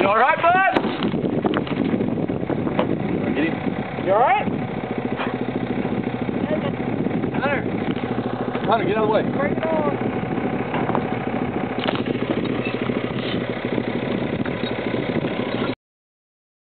You alright, bud? Get him. You alright? Hunter, get out of the way. Bring it on.